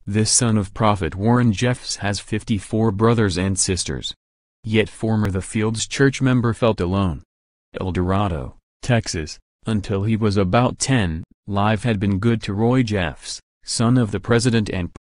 This son of Prophet Warren Jeffs has 54 brothers and sisters. Yet former The Fields Church member felt alone. Eldorado, Texas. Until he was about 10, life had been good to Roy Jeffs, son of the president and